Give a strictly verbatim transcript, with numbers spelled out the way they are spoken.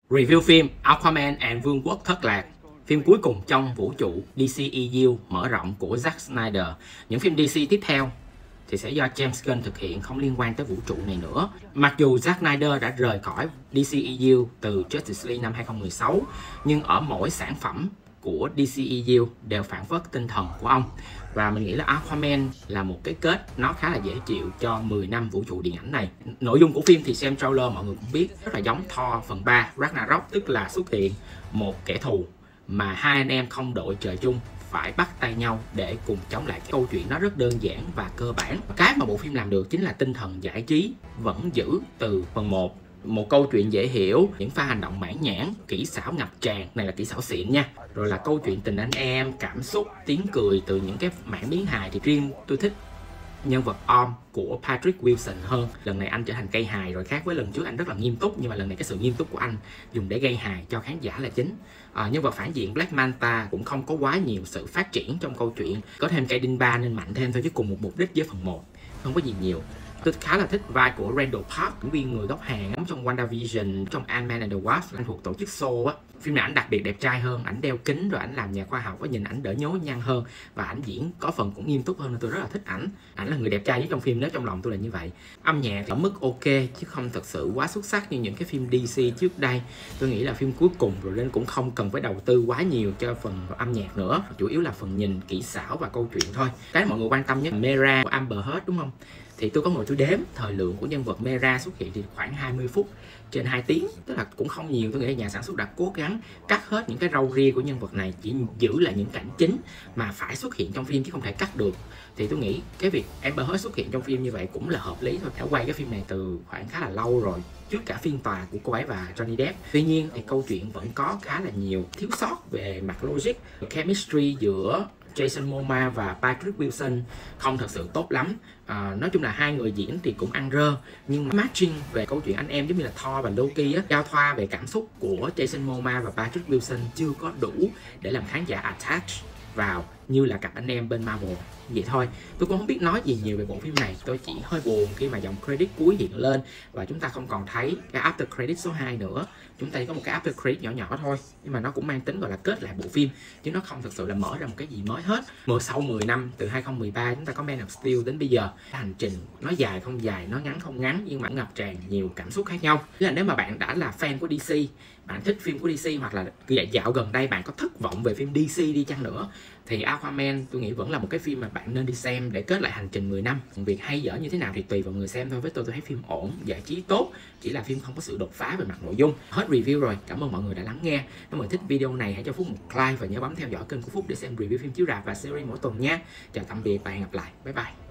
Review phim Aquaman and Vương quốc thất lạc, phim cuối cùng trong vũ trụ đê xê e u mở rộng của Zack Snyder. Những phim đê xê tiếp theo thì sẽ do James Gunn thực hiện, không liên quan tới vũ trụ này nữa. Mặc dù Zack Snyder đã rời khỏi đê xê e u từ Justice League năm hai không một sáu, nhưng ở mỗi sản phẩm của đê xê e u đều phản phất tinh thần của ông. Và mình nghĩ là Aquaman là một cái kết nó khá là dễ chịu cho mười năm vũ trụ điện ảnh này. Nội dung của phim thì xem trailer mọi người cũng biết, rất là giống Thor phần ba Ragnarok, tức là xuất hiện một kẻ thù mà hai anh em không đội trời chung phải bắt tay nhau để cùng chống lại. Cái câu chuyện nó rất đơn giản và cơ bản. Cái mà bộ phim làm được chính là tinh thần giải trí vẫn giữ từ phần một. Một câu chuyện dễ hiểu, những pha hành động mãn nhãn, kỹ xảo ngập tràn, này là kỹ xảo xịn nha. Rồi là câu chuyện tình anh em, cảm xúc, tiếng cười từ những cái mảng biến hài. Thì riêng tôi thích nhân vật Orm của Patrick Wilson hơn. Lần này anh trở thành cây hài rồi, khác với lần trước anh rất là nghiêm túc, nhưng mà lần này cái sự nghiêm túc của anh dùng để gây hài cho khán giả là chính. À, nhân vật phản diện Black Manta cũng không có quá nhiều sự phát triển trong câu chuyện, có thêm cây đinh ba nên mạnh thêm thôi, chứ cùng một mục đích với phần một, không có gì nhiều. Tôi khá là thích vai của Randall Park, diễn viên người gốc Hàn trong WandaVision, trong Ant-Man and the Wasp, anh thuộc tổ chức Soul á. Phim này ảnh đặc biệt đẹp trai hơn, ảnh đeo kính rồi ảnh làm nhà khoa học, có nhìn ảnh đỡ nhố nhăn hơn và ảnh diễn có phần cũng nghiêm túc hơn nên tôi rất là thích ảnh. Ảnh là người đẹp trai nhất trong phim, nếu trong lòng tôi là như vậy. Âm nhạc ở mức ok chứ không thật sự quá xuất sắc như những cái phim đê xê trước đây. Tôi nghĩ là phim cuối cùng rồi nên cũng không cần phải đầu tư quá nhiều cho phần âm nhạc nữa, chủ yếu là phần nhìn, kỹ xảo và câu chuyện thôi. Cái mọi người quan tâm nhất là Mera của Amber Heard đúng không? Thì tôi có ngồi tôi đếm thời lượng của nhân vật Mera xuất hiện thì khoảng hai mươi phút trên hai tiếng, tức là cũng không nhiều. Tôi nghĩ nhà sản xuất đã cố gắng cắt hết những cái râu ria của nhân vật này, chỉ giữ lại những cảnh chính mà phải xuất hiện trong phim chứ không thể cắt được. Thì tôi nghĩ cái việc Amber Heard xuất hiện trong phim như vậy cũng là hợp lý thôi. Đã quay cái phim này từ khoảng khá là lâu rồi, trước cả phiên tòa của cô ấy và Johnny Depp. Tuy nhiên thì câu chuyện vẫn có khá là nhiều thiếu sót về mặt logic. Chemistry giữa Jason Momoa và Patrick Wilson không thật sự tốt lắm. À, nói chung là hai người diễn thì cũng ăn rơ, nhưng mà matching về câu chuyện anh em giống như là Thor và Loki á, giao thoa về cảm xúc của Jason Momoa và Patrick Wilson chưa có đủ để làm khán giả attach vào như là cặp anh em bên Marvel. Vậy thôi, tôi cũng không biết nói gì nhiều về bộ phim này. Tôi chỉ hơi buồn khi mà dòng credit cuối hiện lên và chúng ta không còn thấy cái after credit số hai nữa. Chúng ta chỉ có một cái after credit nhỏ nhỏ thôi, nhưng mà nó cũng mang tính gọi là kết lại bộ phim, chứ nó không thực sự là mở ra một cái gì mới hết. Mùa sau mười năm, từ hai không một ba chúng ta có Man of Steel đến bây giờ. Hành trình nó dài không dài, nó ngắn không ngắn, nhưng mà ngập tràn nhiều cảm xúc khác nhau. Tức là nếu mà bạn đã là fan của đê xê, bạn thích phim của đê xê, hoặc là dạo gần đây bạn có thất vọng về phim đê xê đi chăng nữa, thì Aquaman tôi nghĩ vẫn là một cái phim mà bạn nên đi xem để kết lại hành trình mười năm. Việc hay dở như thế nào thì tùy vào người xem thôi. Với tôi tôi thấy phim ổn, giải trí tốt, chỉ là phim không có sự đột phá về mặt nội dung. Hết review rồi, cảm ơn mọi người đã lắng nghe. Nếu mọi người thích video này hãy cho Phúc một like và nhớ bấm theo dõi kênh của Phúc để xem review phim chiếu rạp và series mỗi tuần nha. Chào tạm biệt và hẹn gặp lại, bye bye.